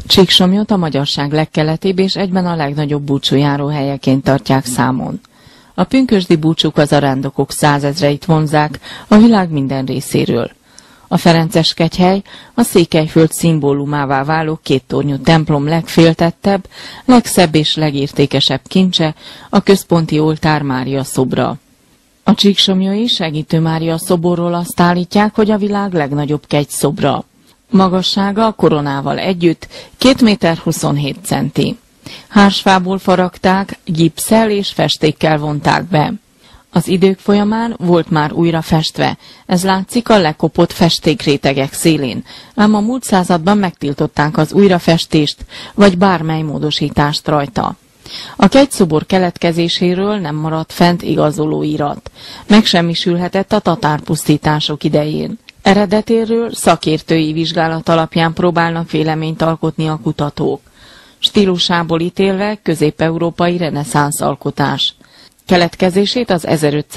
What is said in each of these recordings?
Csíksomlyot a magyarság legkeletibb és egyben a legnagyobb búcsújáró helyeként tartják számon. A pünkösdi búcsúk az arándokok százezreit vonzzák a világ minden részéről. A ferences kegyhely a Székelyföld szimbólumává váló kéttornyú templom legféltettebb, legszebb és legértékesebb kincse, a központi oltár Mária szobra. A csíksomlyai Segítő Mária szoborról azt állítják, hogy a világ legnagyobb kegyszobra. Magassága a koronával együtt 2 méter 27 centi. Hársfából faragták, gipsszel és festékkel vonták be. Az idők folyamán volt már újra festve, ez látszik a lekopott festékrétegek szélén, ám a múlt században megtiltották az újrafestést, vagy bármely módosítást rajta. A kegyszobor keletkezéséről nem maradt fent igazoló irat. Megsemmisülhetett a tatárpusztítások idején. Eredetéről szakértői vizsgálat alapján próbálnak véleményt alkotni a kutatók. Stílusából ítélve közép-európai reneszánsz alkotás. Keletkezését az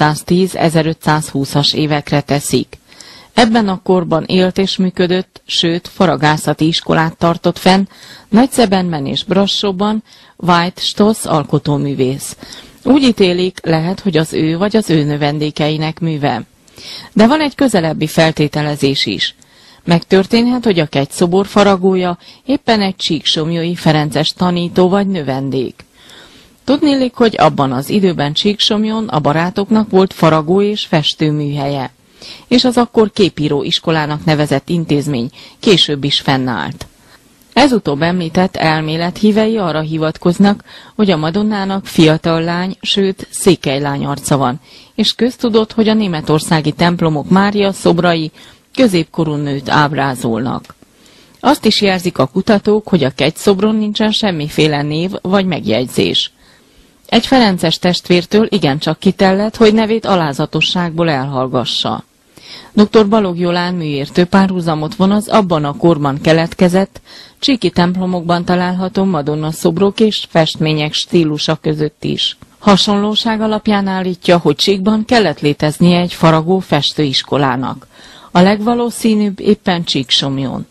1510-1520-as évekre teszik. Ebben a korban élt és működött, sőt faragászati iskolát tartott fenn Nagyszebenben és Brassóban White Stoss alkotóművész. Úgy ítélik, lehet, hogy az ő vagy az ő növendékeinek műve. De van egy közelebbi feltételezés is. Megtörténhet, hogy a kegyszobor faragója éppen egy csíksomlyai ferences tanító vagy növendék. Tudniillik, hogy abban az időben Csíksomlyon a barátoknak volt faragó és festőműhelye, és az akkor képíró iskolának nevezett intézmény később is fennállt. Ez utóbb említett elmélet hívei arra hivatkoznak, hogy a Madonnának fiatal lány, sőt székelylány arca van, és köztudott, hogy a németországi templomok Mária szobrai középkorú nőt ábrázolnak. Azt is jelzik a kutatók, hogy a kegyszobron nincsen semmiféle név vagy megjegyzés. Egy ferences testvértől igencsak kitellett, hogy nevét alázatosságból elhallgassa. Dr. Balogh Jolán műértő párhuzamot von az abban a korban keletkezett, csíki templomokban található Madonna szobrok és festmények stílusa között is. Hasonlóság alapján állítja, hogy Csíkban kellett léteznie egy faragó festőiskolának. A legvalószínűbb éppen Csíksomlyon.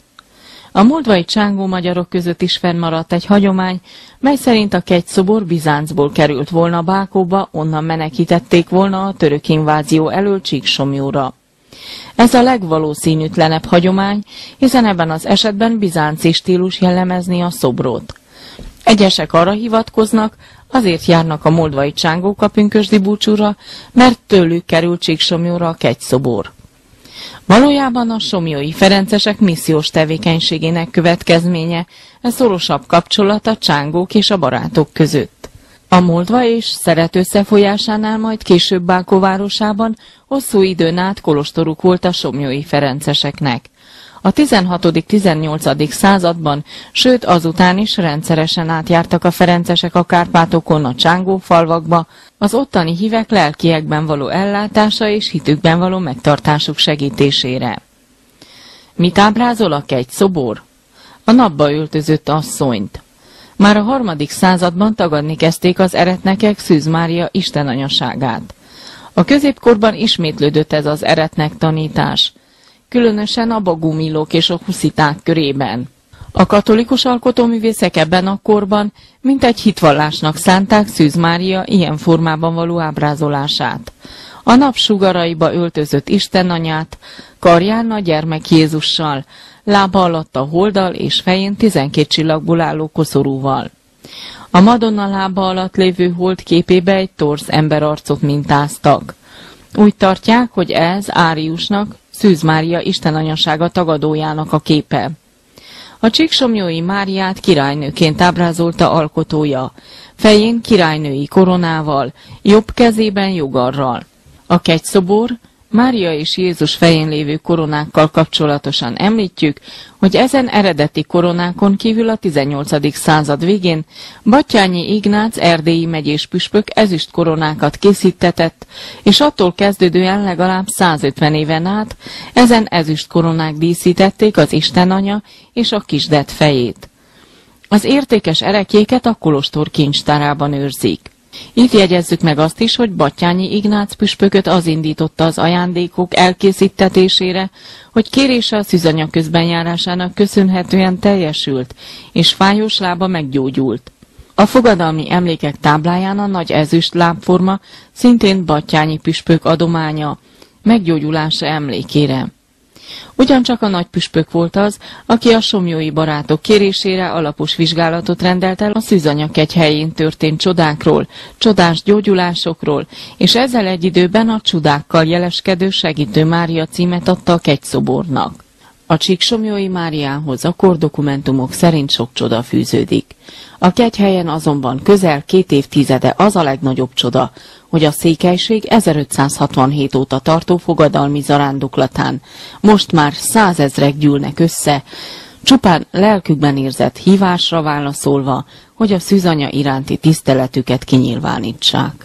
A moldvai csángó magyarok között is fennmaradt egy hagyomány, mely szerint a kegyszobor Bizáncból került volna Bákóba, onnan menekítették volna a török invázió elől Csíksomlyóra. Ez a legvalószínűtlenebb hagyomány, hiszen ebben az esetben bizánci stílus jellemezni a szobrot. Egyesek arra hivatkoznak, azért járnak a moldvai csángók a pünkösdi búcsúra, mert tőlük került Csíksomlyóra a kegyszobor. Valójában a somlyói ferencesek missziós tevékenységének következménye a szorosabb kapcsolat a csángók és a barátok között. A Moldva és Szeret összefolyásánál, majd később Bákó városában hosszú időn át kolostoruk volt a somlyói ferenceseknek. A 16.-18. században, sőt azután is rendszeresen átjártak a ferencesek a Kárpátokon a csángó falvakba, az ottani hívek lelkiekben való ellátása és hitükben való megtartásuk segítésére. Mit ábrázol a kegyszobor? A napba öltözött asszonyt. Már a 3. században tagadni kezdték az eretnekek Szűz Mária istenanyaságát. A középkorban ismétlődött ez az eretnek tanítás, különösen a bagumilók és a husziták körében. A katolikus alkotóművészek ebben a korban mintegy hitvallásnak szánták Szűz Mária ilyen formában való ábrázolását. A nap sugaraiba öltözött istenanyát, karján a gyermek Jézussal, lába alatt a holddal és fején 12 csillagból álló koszorúval. A Madonna lába alatt lévő hold képébe egy torz emberarcot mintáztak. Úgy tartják, hogy ez Áriusnak, Szűz Mária istenanyasága tagadójának a képe. A csíksomlyói Máriát királynőként ábrázolta alkotója, fején királynői koronával, jobb kezében jogarral. A kegyszobor Mária és Jézus fején lévő koronákkal kapcsolatosan említjük, hogy ezen eredeti koronákon kívül a 18. század végén Batthyány Ignác erdélyi megyés püspök ezüst koronákat készítetett, és attól kezdődően legalább 150 éven át ezen ezüst koronák díszítették az Istenanya és a kisdet fejét. Az értékes erekjéket a kolostor kincstárában őrzik. Itt jegyezzük meg azt is, hogy Batthyány Ignác püspököt az indította az ajándékok elkészítetésére, hogy kérése a szűzanya közbenjárásának köszönhetően teljesült, és fájós lába meggyógyult. A fogadalmi emlékek tábláján a nagy ezüst lábforma szintén Batthyány püspök adománya, meggyógyulása emlékére. Ugyancsak a nagypüspök volt az, aki a somlyói barátok kérésére alapos vizsgálatot rendelt el a Szűzanya kegyhelyén történt csodákról, csodás gyógyulásokról, és ezzel egy időben a csodákkal jeleskedő Segítő Mária címet adta a kegyszobornak. A Csíksomlyói Máriához a kordokumentumok szerint sok csoda fűződik. A kegyhelyen azonban közel 2 évtizede az a legnagyobb csoda, hogy a székelység 1567 óta tartó fogadalmi zarándoklatán most már 100 000-ek gyűlnek össze, csupán lelkükben érzett hívásra válaszolva, hogy a szűzanya iránti tiszteletüket kinyilvánítsák.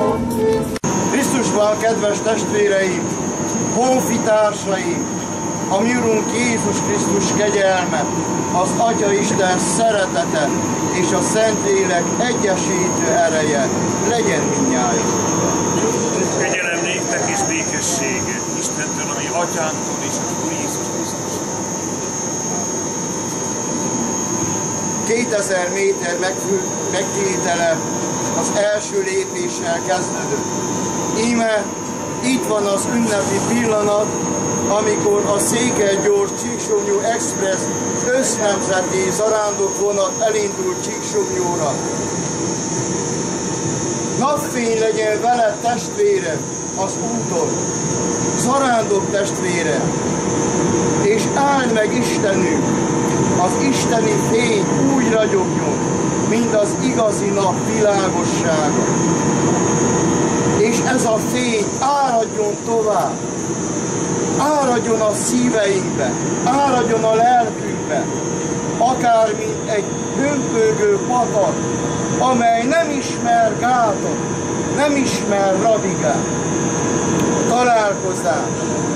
Kedves testvéreim, honfitársaim, a mi Urunk Jézus Krisztus kegyelme, az Atya Isten szeretete és a Szentlélek egyesítő ereje legyen mindnyájatokkal. Kegyelem néktek és békessége Istentől, ami Atyánktól és az Úr Jézus Krisztus. 2000 méter megtétele az első lépéssel kezdődött. Íme itt van az ünnepi pillanat, amikor a Székelygyors-Csíksomlyó Express össznemzeti zarándokvonat elindul Csíksomlyóra. Napfény legyen vele, testvérem, az úton, zarándok testvérem, és áld meg Istenünk, az isteni fény úgy ragyogjon, mint az igazi nap világossága. És ez a fény áradjon tovább, áradjon a szíveinkbe, áradjon a lelkünkbe, akár mint egy hömpölygő patak, amely nem ismer gátat, nem ismer radigát. Találkozás,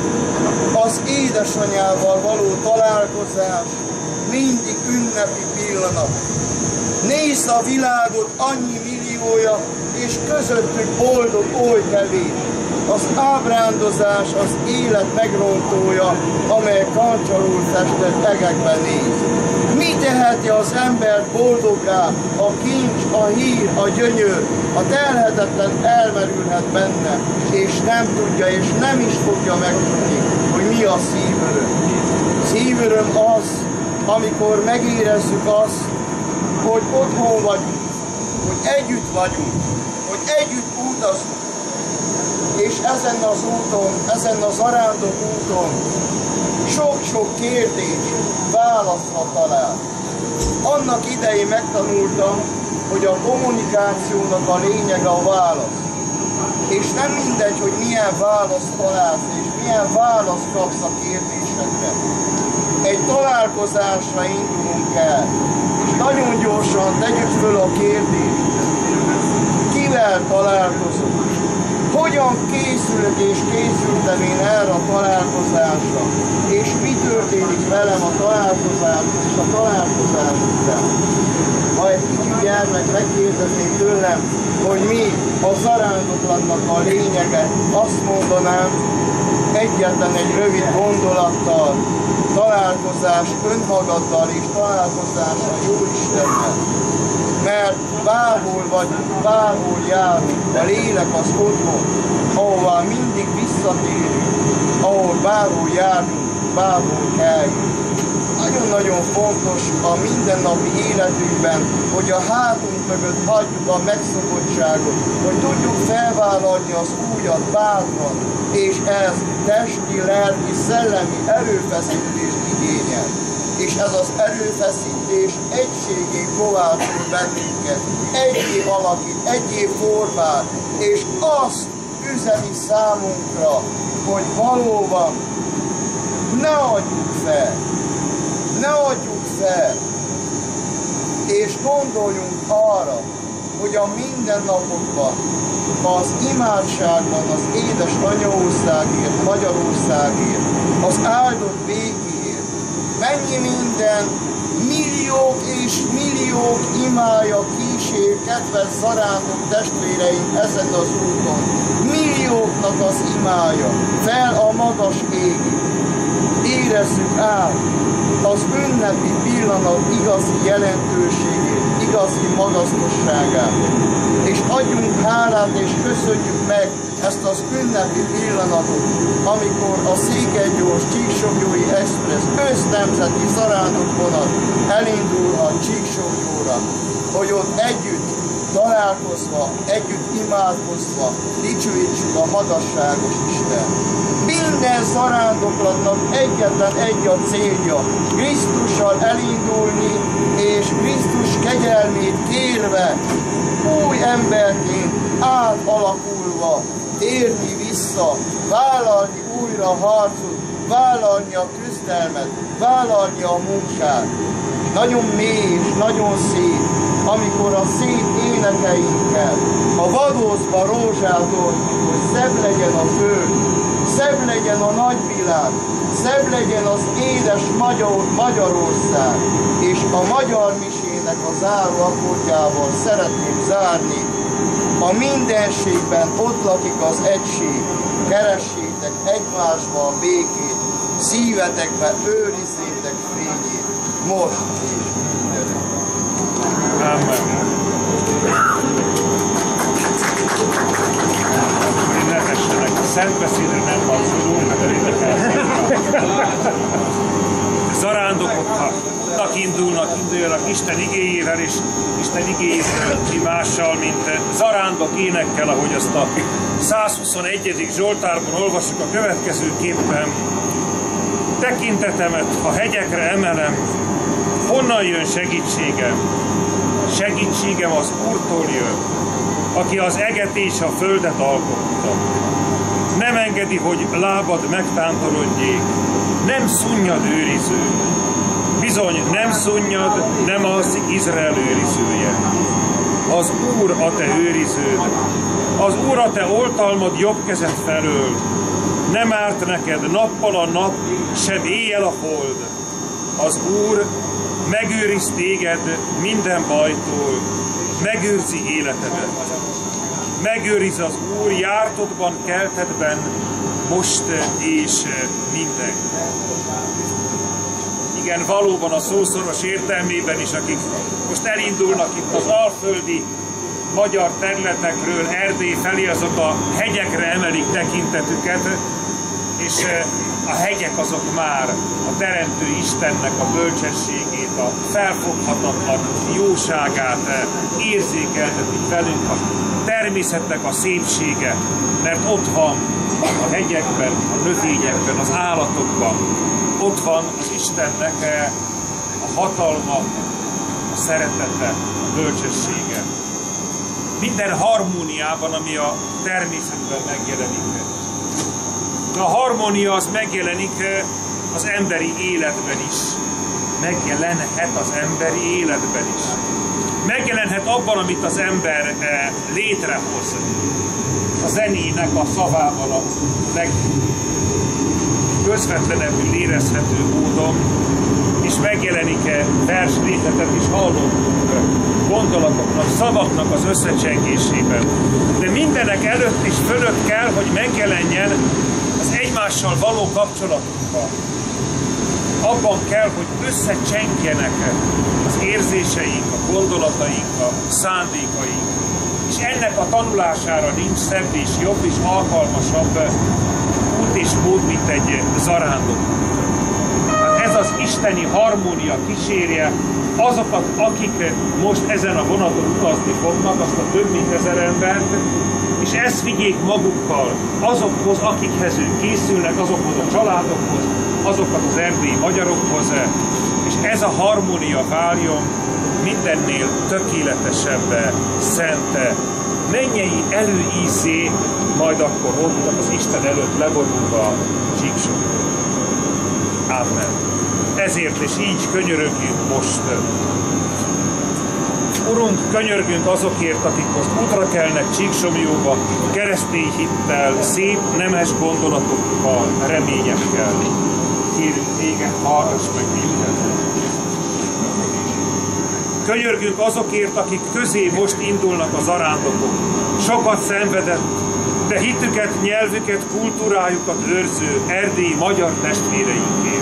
az édesanyával való találkozás mindig ünnepi pillanat. Nézd a világot annyi milliója, és közöttük boldog oly kevés. Az ábrándozás az élet megrontója, amely kancsarul festett egekben néz. Mi teheti az embert boldoggá? A kincs, a hír, a gyönyör, a telhetetlen elmerülhet benne, és nem tudja, és nem is fogja megtudni, hogy mi a szívöröm. Szívöröm az, amikor megérezzük azt, hogy otthon vagyunk, hogy együtt vagyunk, hogy együtt utazunk, és ezen az úton, ezen a zarándok úton sok-sok kérdés válaszra talál. Annak idején megtanultam, hogy a kommunikációnak a lényege a válasz. És nem mindegy, hogy milyen választ találsz, és milyen választ kapsz a kérdésedre. Egy találkozásra indulunk el, és nagyon gyorsan tegyük föl a kérdést. Kivel találkozom? Hogyan készülök és készültem én erre a találkozásra? És mi történik velem a találkozás és a találkozás után? Ha egy kicsi gyermek megkérdezné tőlem, hogy mi a zarándoklatnak a lényege, azt mondanám, egyetlen egy rövid gondolattal, találkozás önmagaddal és találkozás a Jóistennel. Mert bárhol vagyunk, bárhol járunk, a lélek az otthon, ahová mindig visszatérünk, ahol bárhol járunk, bárhol kelljünk. Nagyon-nagyon fontos a mindennapi életünkben, hogy a hátunk mögött hagyjuk a megszokottságot, hogy tudjuk felvállalni az újat bátran, és ez testi, lelki, szellemi erőfeszítést igényel. És ez az erőfeszítés egységé kovácsol bennünket, egyé alakít, egyé formál, és azt üzeni számunkra, hogy valóban ne adjuk fel, ne adjuk fel, és gondoljunk arra, hogy a mindennapokban, az imádságban, az édes anyaországért, Magyarországért, az áldott békéért, mennyi minden milliók és milliók imája kísér kedves zarándok testvéreink ezen az úton. Millióknak az imája fel a magas égig. Érezzük át az ünnepi pillanat igazi jelentőségét, igazi magasztosságát. És adjunk hálát és köszönjük meg ezt az ünnepi pillanatot, amikor a Székelygyors-Csíksomlyói Express össznemzeti zarándokvonat elindul a Csíksomlyóra, hogy ott együtt találkozva, együtt imádkozva dicsőítsük a magasságos Isten. Minden zarándoklatnak egyetlen egy a célja, Krisztussal elindulni, és Krisztus kegyelmét kérve, új emberként átalakulva, térni vissza, vállalni újra a harcot, vállalni a küzdelmet, vállalni a munkát. Nagyon mély és nagyon szép, amikor a szép énekeinkkel a vadózba rózsától, hogy szebb legyen a föld, szebb legyen legyen a nagyvilág, szebb legyen az édes Magyarország, és a magyar misének a záró akkordjával szeretném zárni. A mindenségben ott lakik az egység, keressétek egymásba a békét, szívetekbe őrizzétek fényét, most és mindenütt. Amen. Ne tessenek, a szentbeszédre nem kapcsolódunk, de zarándokoknak induljanak Isten igéjével, és Isten igéjével mi mással, mint zarándok énekkel, ahogy azt a 121. Zsoltárban olvassuk a következőképpen. Tekintetemet a hegyekre emelem, honnan jön segítségem? Segítségem az Úrtól jön, aki az eget és a földet alkotta. Nem engedi, hogy lábad megtántorodjék, nem szunnyad őriző. Bizony, nem szunnyad, nem alszik Izrael őrizője. Az Úr a te őriződ, az Úr a te oltalmad jobb kezed felől. Nem árt neked nappal a nap, sem éjjel a hold. Az Úr megőriz téged minden bajtól, megőrzi életedet. Megőriz az Úr jártodban, keltedben, most és minden. Igen, valóban a szószoros értelmében is, akik most elindulnak itt az alföldi magyar területekről Erdély felé, azok a hegyekre emelik tekintetüket, és a hegyek azok már a Teremtő Istennek a bölcsességét, a felfoghatatlan jóságát érzékeltetik velünk, a természetnek a szépsége, mert ott van a hegyekben, a növényekben, az állatokban, ott van az Istennek a hatalma, a szeretete, a bölcsessége. Minden harmóniában, ami a természetben megjelenik. De a harmónia az megjelenik az emberi életben is. Megjelenhet az emberi életben is. Megjelenhet abban, amit az ember létrehoz. A zenének a szavával a legközvetlenebbül érezhető módon, és megjelenik verslétetet is hallottunk gondolatoknak, szavaknak az összecsengésében. De mindenek előtt és fölött kell, hogy megjelenjen az egymással való kapcsolatunkban. Abban kell, hogy összecsengjenek az érzéseink, a gondolataink, a szándékaink. És ennek a tanulására nincs szebb és jobb és alkalmasabb út és mód, mint egy zarándok. Hát ez az isteni harmónia kísérje azokat, akik most ezen a vonaton utazni fognak, azt a több mint 1000 embert, és ezt vigyék magukkal azokhoz, akikhez ők készülnek, azokhoz a családokhoz, azokat az erdélyi magyarokhoz, és ez a harmónia váljon mindennél tökéletesebb, szent, mennyei előízé, majd akkor ott az Isten előtt leborulva a csíksokról. Amen. Ezért és így könyörögjünk most. Urunk, könyörgünk azokért, akik most útra kelnek Csíksomlyóba, keresztény hittel, szép, nemes gondolatokkal, reményekkel. Kérünk téged, hallgass meg minket. Könyörgünk azokért, akik közé most indulnak az zarándokok. Sokat szenvedett, de hitüket, nyelvüket, kultúrájukat őrző erdélyi magyar testvéreinkért.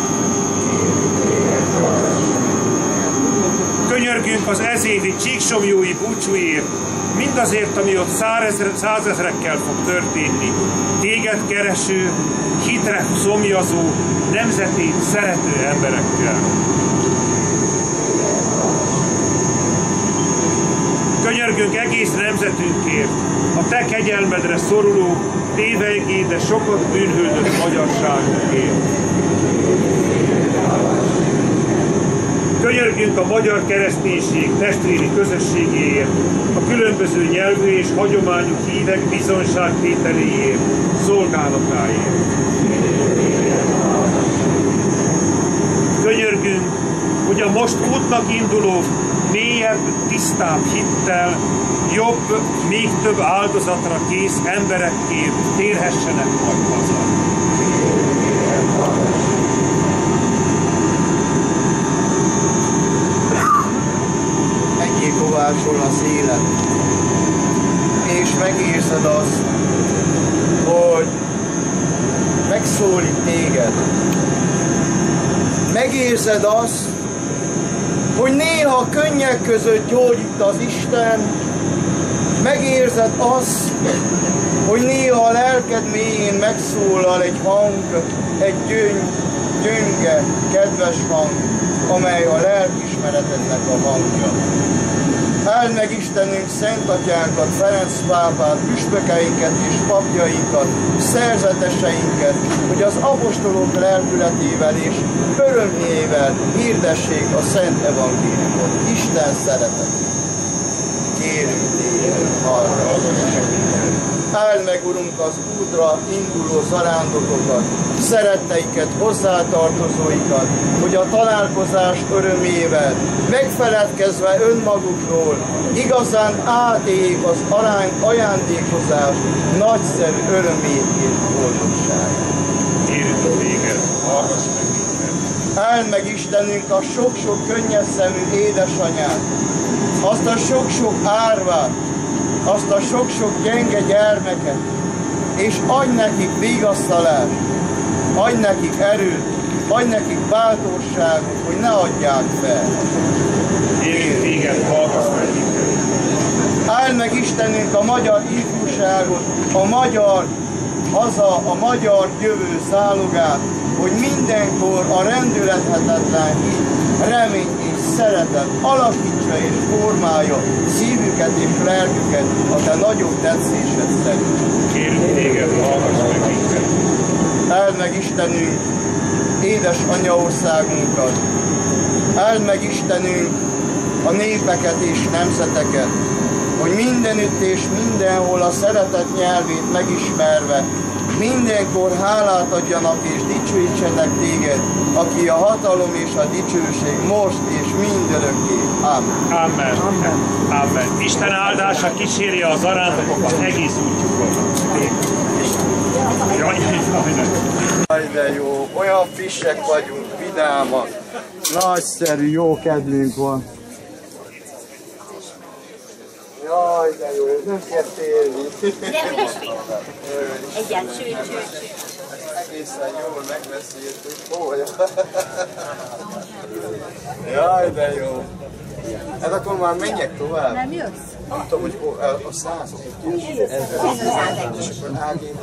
Könyörgünk az ezévi csíksomlyói búcsúért, mindazért, ami ott százezrekkel fog történni. Téged kereső, hitre szomjazó, nemzetét szerető emberekkel. Könyörgünk egész nemzetünkért, a te kegyelmedre szoruló, tévegé, de sokat bűnhődött magyarságunkért. Könyörgünk a magyar kereszténység testvéri közösségéért, a különböző nyelvű és hagyományú hívek bizonságtételéért, szolgálatáért. Könyörgünk, hogy a most útnak indulók mélyebb, tisztább hittel, jobb, még több áldozatra kész emberekért térhessenek majd haza. megszólít téged. Megérzed azt, hogy néha a könnyek között gyógyít az Isten, megérzed azt, hogy néha a lelked mélyén megszólal egy hang, egy gyönge, kedves hang, amely a lelkismeretednek a hangja. Áld meg Istenünk Szent Atyánkat, Ferenc pápát, püspökeinket és papjainkat, szerzeteseinket, hogy az apostolok lelkületével és örömével hirdessék a Szent Evangéliumot. Isten szeretetét. Kérünk téged arra az segítséget. Áld meg, Urunk, az útra induló zarándokokat, szeretteiket, hozzátartozóikat, hogy a találkozás örömével, megfeledkezve önmagukról, igazán átéljék az ajándékozás nagyszerű örömét és boldogságát. Kérünk téged, hallgass meg minket. Áld meg, Istenünk, a sok-sok könnyes szemű édesanyát, azt a sok-sok árvát, azt a sok-sok gyenge gyermeket, és adj nekik vigasztalást, adj nekik erőt, adj nekik bátorságot, hogy ne adják fel. Kérünk téged, hallgass meg minket. Áld meg, Istenünk, a magyar ifjúságot, a magyar haza, a magyar jövő zálogát, hogy mindenkor a rendülethetetlen hit, remény és szeretet alakítsa és formálja szívüket és lelküket a te nagyobb tetszésed szerint. Kérünk téged, hallgass meg minket. Áld meg, Istenünk, édes anyaországunkat, áld meg, Istenünk, a népeket és nemzeteket, hogy mindenütt és mindenhol a szeretet nyelvét megismerve, mindenkor hálát adjanak és dicsőítsenek téged, aki a hatalom és a dicsőség most és mindörökké. Amen. Amen. Amen. Amen. Isten áldása kísérje az zarándokokat egész útjukon. Jaj, de jó, olyan frissek vagyunk, vidámak, nagyszerű, jó kedvünk van. Jaj, de jó, nem kell félni. Egyen, sőt. Egészen jól megbeszéltük. Jaj, de jó. Hát akkor már menjek tovább. Nem jössz? Nem tudom, hogy a százok. És akkor ágén.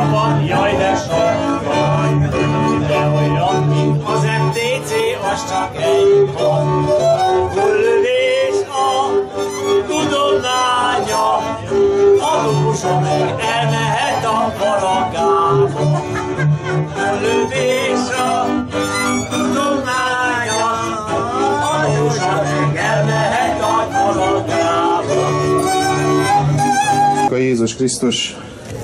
apa, jaj de sok, de olyan, mint az MTC, az csak egy van. Hullövés a tudománya, adósa meg elmehet a balagába. Hullövés a tudománya, adósa meg elmehet a balagába. A Jézus Krisztus!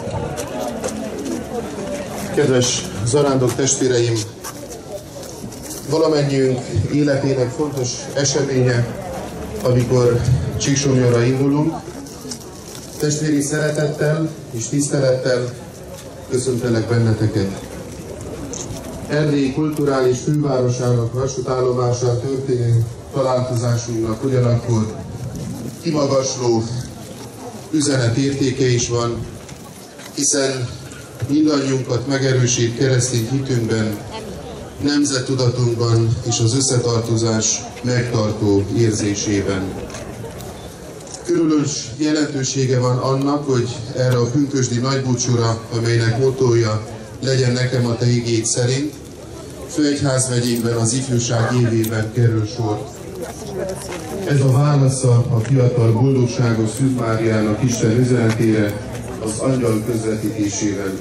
Kedves zarándok testvéreim! Valamennyiünk életének fontos eseménye, amikor Csíksomlyonra indulunk. Testvéri szeretettel és tisztelettel köszöntelek benneteket. Erdély kulturális fővárosának vasútállomásán történő találkozásunknak ugyanakkor kimagasló üzenetértéke is van, hiszen mindannyiunkat megerősít keresztény hitünkben, nemzettudatunkban és az összetartozás megtartó érzésében. Különös jelentősége van annak, hogy erre a pünkösdi nagybúcsúra, amelynek mottója legyen nekem a te igéd szerint, Főegyházmegyénkben az ifjúság évében kerül sor. Ez a válasza a fiatal boldogságos Szűz Máriának Isten üzenetére az angyal közvetítésében.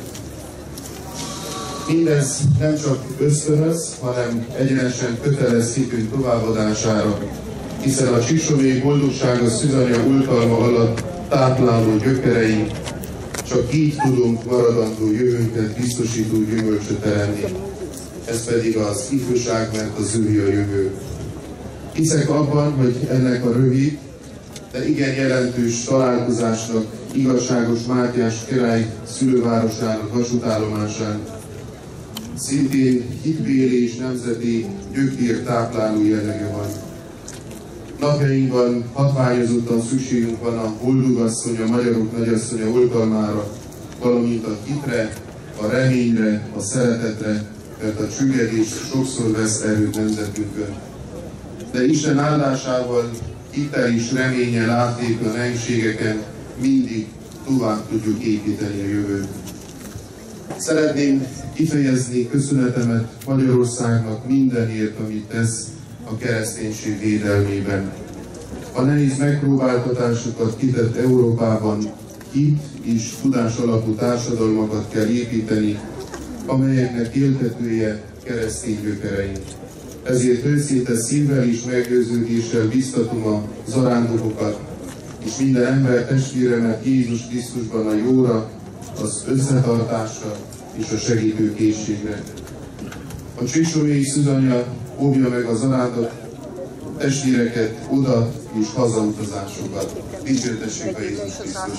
Mindez nem csak ösztönöz, hanem egyenesen kötelez hitünk továbbadására, hiszen a csíksomlyói boldogságos szűzanya oltalma alatt tápláló gyökereink, csak így tudunk maradandó jövőnket biztosító gyümölcsöt teremni. Ez pedig az ifjúság, mert az ő a jövő. Hiszek abban, hogy ennek a rövid, de igen jelentős találkozásnak igazságos Mátyás király szülővárosának vasútállomásán szintén hitbéli és nemzeti gyökér tápláló jellege van. Napjainkban hatványozottan szükségünk van a boldogasszony, a magyarok nagyasszonya oltalmára, valamint a hitre, a reményre, a szeretetre, mert a csüggedés sokszor vesz erőt nemzetünkön. De Isten áldásával, hittel és reménnyel átépő nehézségeken mindig tovább tudjuk építeni a jövőt. Szeretném kifejezni köszönetemet Magyarországnak mindenért, amit tesz a kereszténység védelmében. A nehéz megpróbáltatásokat kitett Európában hit és tudás alapú társadalmakat kell építeni, amelyeknek éltetője keresztény gyökereink. Ezért őszinte szívvel és meggyőződéssel biztatom a zarándokokat és minden ember testvéremet Jézus Krisztusban a jóra, az összetartásra és a segítőkészségre. A csíksomlyói szűzanya óvja meg a zarándok testvéreket, oda és hazautazásokat. Dicsértessék a Jézus Krisztus!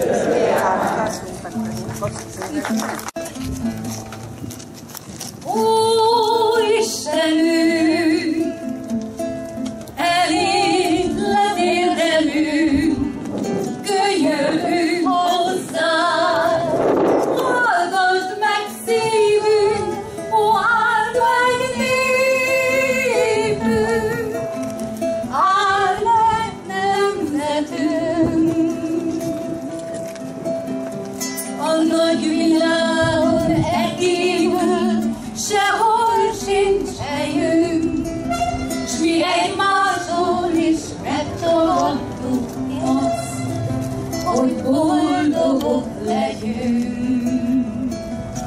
Ó, Istenünk, eléd letérdelünk, könyörgünk hozzád, hallgass meg szívünk, ó, áld meg népünk, áld meg nemzetünk. A nagy világon egéből sehol sincs helyünk, s mi egymáson is megtagadtuk azt, hogy boldogok legyünk.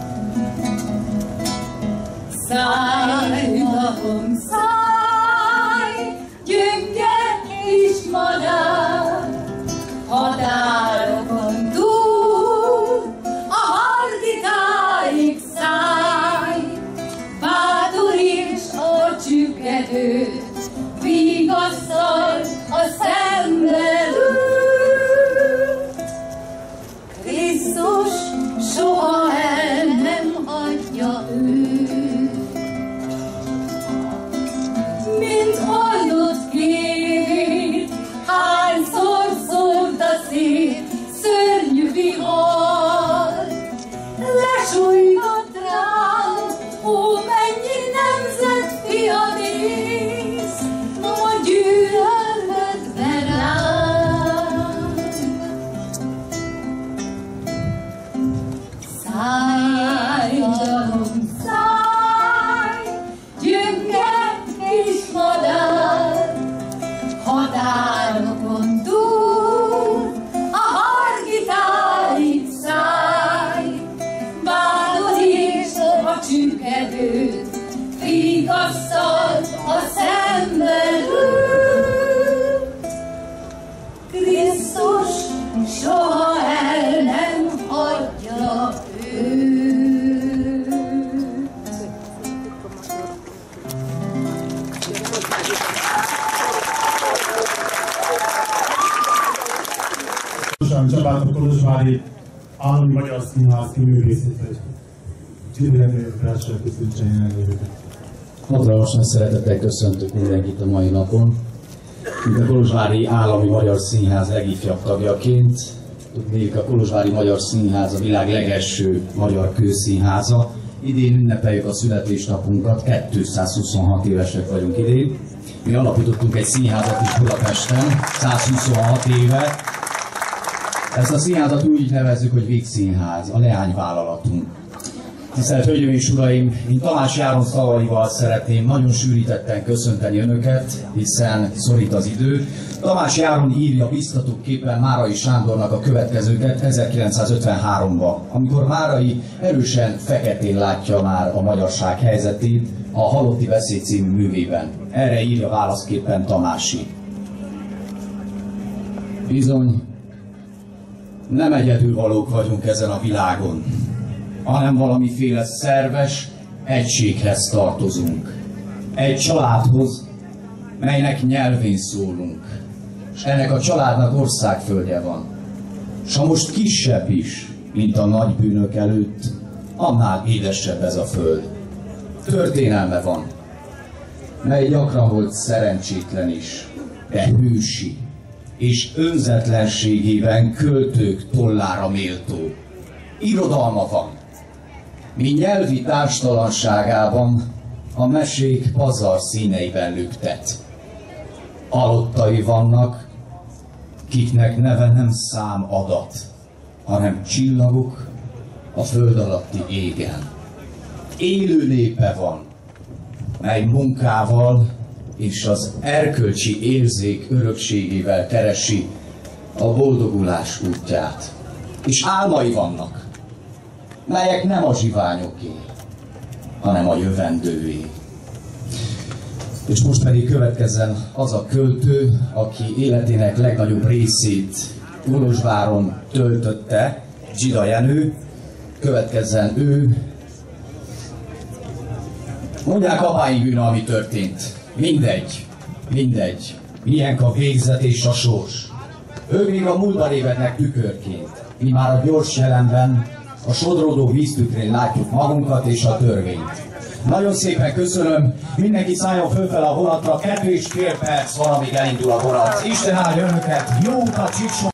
Szállj, napom, szállj, gyönger kis madár, határokon túl, a harditáig szállj, Szájlalom, száj, gyönge kis madár, határokon túl, a hargitárig száj, bánod és a csükedőt, vigasztal a szemben ül. Krisztus soha el nem hagyja őt. Csabát a Kolozsvári Állami Magyar Színház kiművészét Csibiremélykrással köszöntsen jelenlévőket. Hatalmasan szeretettel köszöntök mindenkit a mai napon. Mint a Kolozsvári Állami Magyar Színház legifjabb tagjaként, tudnék, a Kolozsvári Magyar Színház a világ legelső magyar kőszínháza. Idén ünnepeljük a születésnapunkat, 226 évesek vagyunk idén. Mi alapítottunk egy színházat is Budapesten, 126 éve. Ezt a színházat úgy nevezzük, hogy Vígszínház, a leányvállalatunk. Tisztelt Hölgyeim és Uraim, én Tamás Járon szavaival szeretném nagyon sűrítetten köszönteni Önöket, hiszen szorít az idő. Tamás Járon írja biztatóképpen Márai Sándornak a következőket 1953-ban, amikor Márai erősen feketén látja már a magyarság helyzetét a Halotti Beszéd című művében. Erre írja válaszképpen Tamási. Bizony, nem egyedülvalók vagyunk ezen a világon, hanem valamiféle szerves egységhez tartozunk. Egy családhoz, melynek nyelvén szólunk, és ennek a családnak országföldje van. S ha most kisebb is, mint a nagy bűnök előtt, annál édesebb ez a föld. Történelme van, mely gyakran volt szerencsétlen is, de hősi, és önzetlenségében költők tollára méltó. Irodalma van, mi nyelvi társtalanságában a mesék pazar színeiben lüktet. Halottai vannak, kiknek neve nem szám adat, hanem csillagok a föld alatti égen. Élő népe van, mely munkával és az erkölcsi érzék örökségével keresi a boldogulás útját. És álmai vannak, melyek nem a zsiványoké, hanem a jövendőé. És most pedig következzen az a költő, aki életének legnagyobb részét Kolozsváron töltötte, Zsida Jenő. Következzen ő. Mondják apáim bűne, ami történt. Mindegy, mindegy. Milyen a végzet és a sors. Ők még a múltban évednek tükörként. Mi már a gyors jelenben, a sodródó víztükrén látjuk magunkat és a törvényt. Nagyon szépen köszönöm, mindenki szálljon fölfele a vonatra, 2,5 perc van, amíg elindul a vonat. Isten áldja önöket, jó utat, Csicson!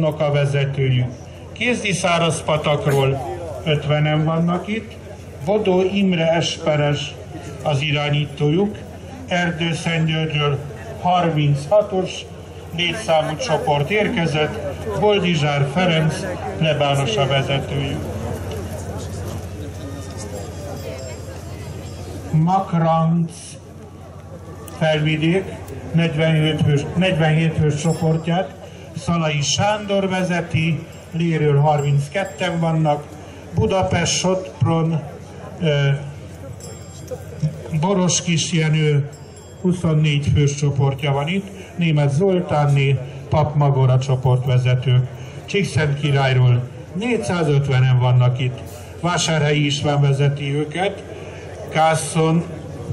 vannak a vezetőjük. Kézdi-Szárazpatakról 50-en vannak itt, Bodó Imre Esperes az irányítójuk, Erdőszentgyörgyről 36-os létszámú csoport érkezett, Boldizsár Ferenc plebános a vezetőjük. Makranc Felvidék 47 hős csoportját Szalai Sándor vezeti, Léről 32-en vannak, Budapest Sopron Boros Kisjenő 24 fős csoportja van itt, Németh Zoltánné, Pap Magora csoportvezetők. Csíkszentkirályról 450-en vannak itt, Vásárhelyi István vezeti őket, Kászon,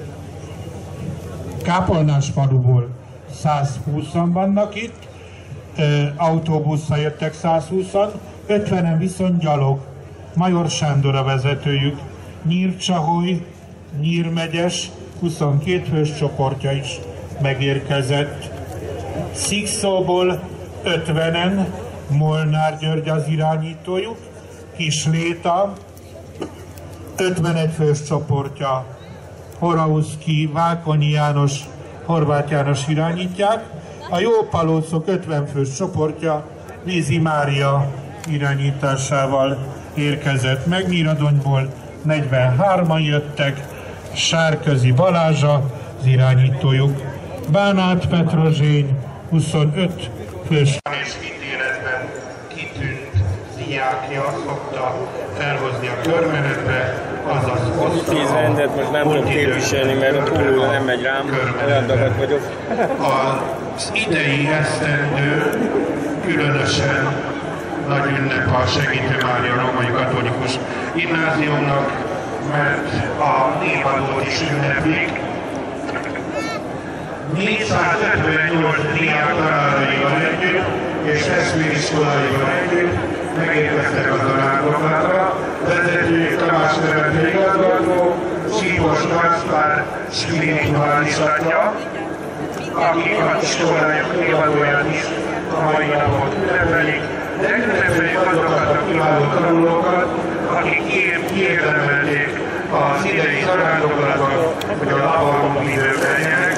Kápolnásfaluból 120-an vannak itt, autóbusszal jöttek 120-an, 50-en viszont gyalog. Major Sándor a vezetőjük, Nyírcsaholy, Nyírmegyes 22 fős csoportja is megérkezett. Szikszóból 50-en, Molnár György az irányítójuk, Kisléta 51 fős csoportja, Horauszki, Vákonyi János, Horváth János irányítják, a Jópalócok 50 fős csoportja Vízi Mária irányításával érkezett meg, Nyíradonyból 43-an jöttek, Sárközi Balázsa az irányítójuk, Bánát Petrozsény 25 fős. És ítéletben kitűnt diákja szokta elhozni a körmenetbe, azaz 10 rendet most nem tudom képviselni, mert túlul nem megy rám, olyan dagat vagyok. Az idei esztendő különösen nagy ünnep a Segítő Mária Római Katolikus Gimnáziumnak, mert a névadót is ünneplik. 458 diák tanáraival együtt és eszméiskolaival együtt megérkeztek az arándoklátra. Vezetőjük Tamás Levente igazgató, Sípos Gáspár spirituális atya, akik az iskolájuk névadóját is a mai napot ünnepelik, de ünnepelik azokat a kiváló tanulókat, akik kiérdemelték az idei zarándoklatot, hogy a labalomvívők legyenek.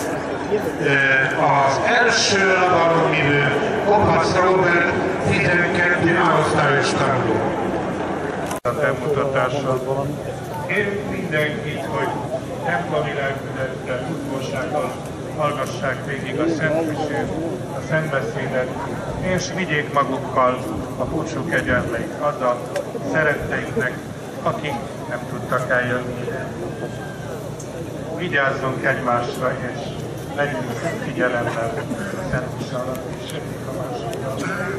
Az első labalomvívő Kopasz Róbert 12 osztályos tanuló. A bemutatása. Én mindenkit, hogy templomi lelkülettel, udvossággal hallgassák végig a Szentmisét, a Szentbeszédet, és vigyék magukkal a búcsú kegyelmeit haza szeretteiknek, akik nem tudtak eljönni. Vigyázzunk egymásra, és legyünk figyelemmel a Szentmise alatt, és a másikra.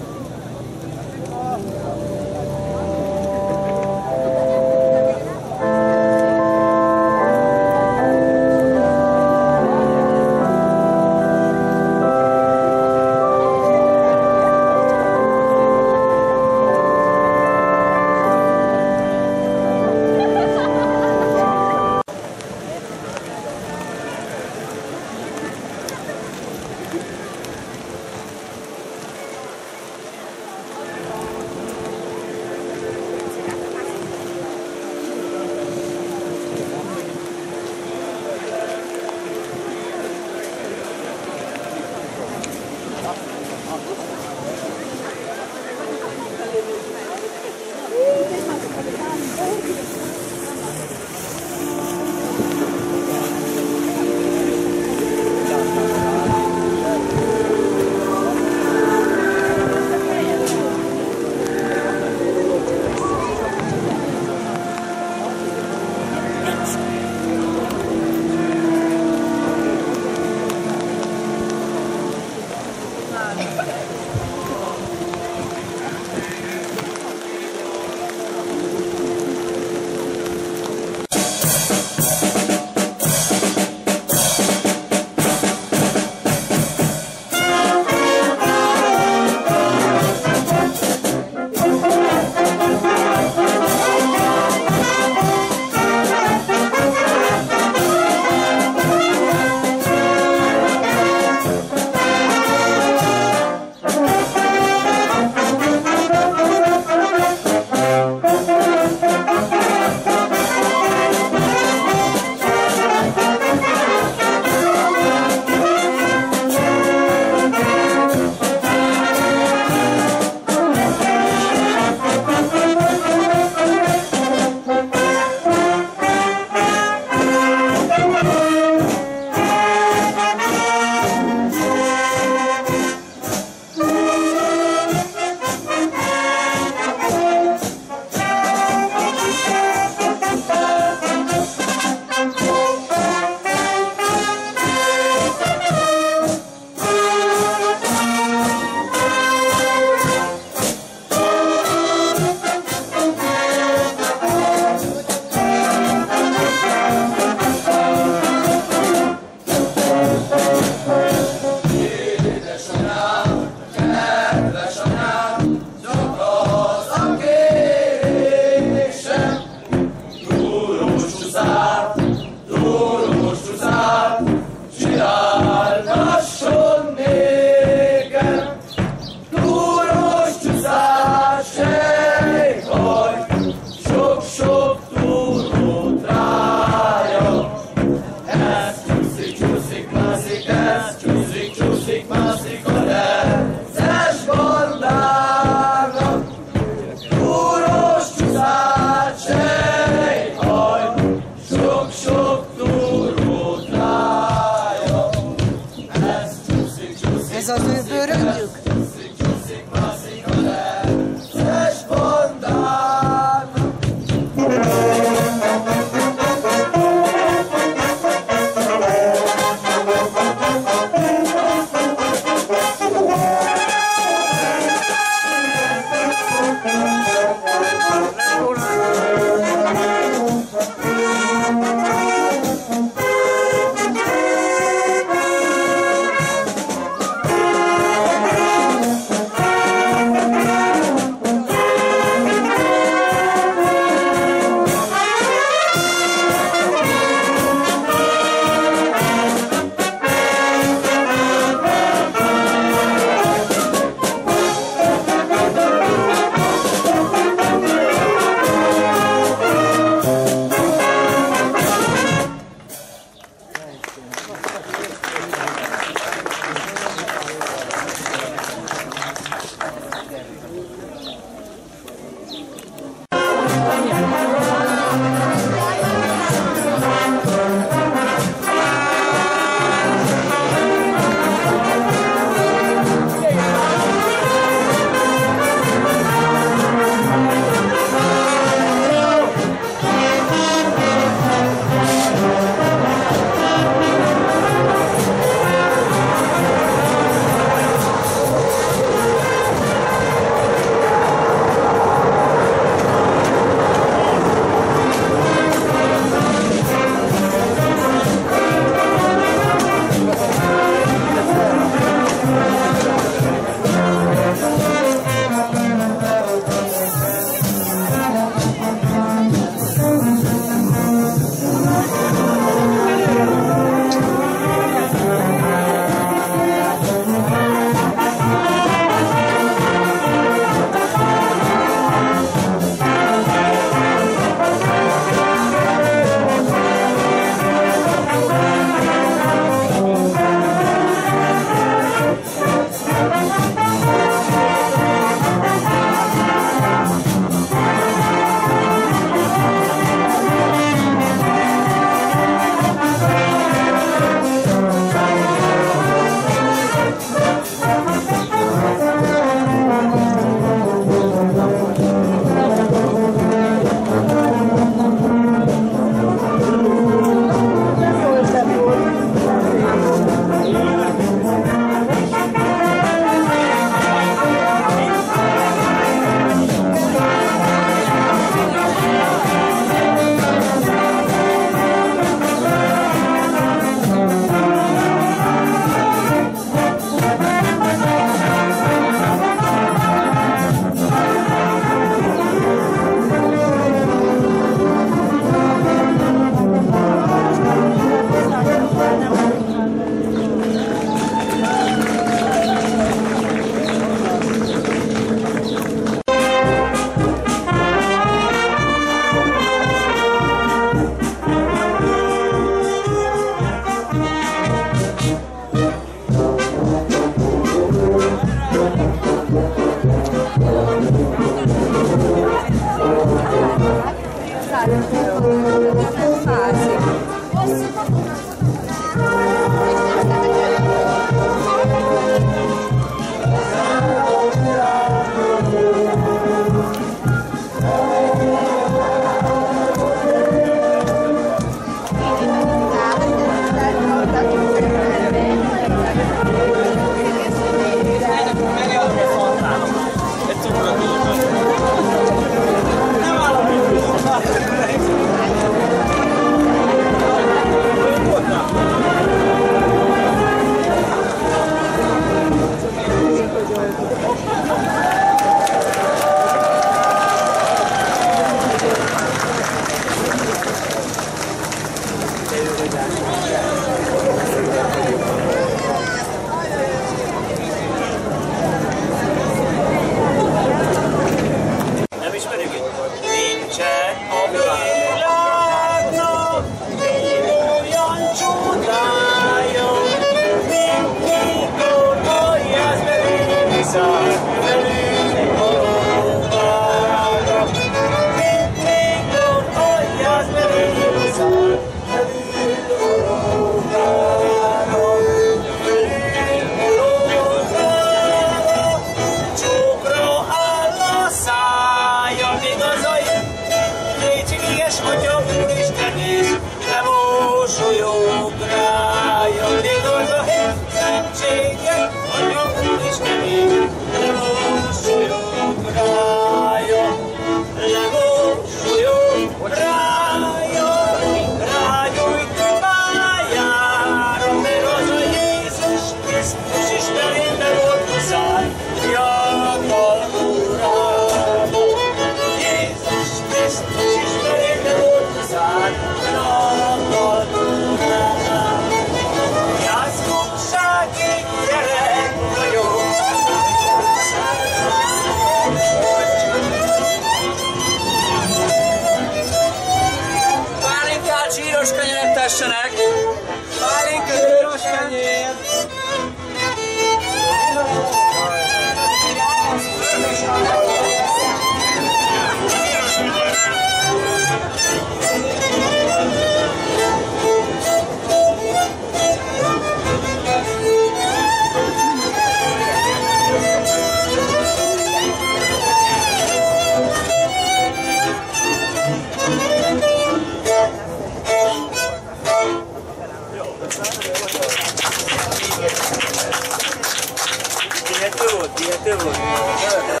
Vihető volt.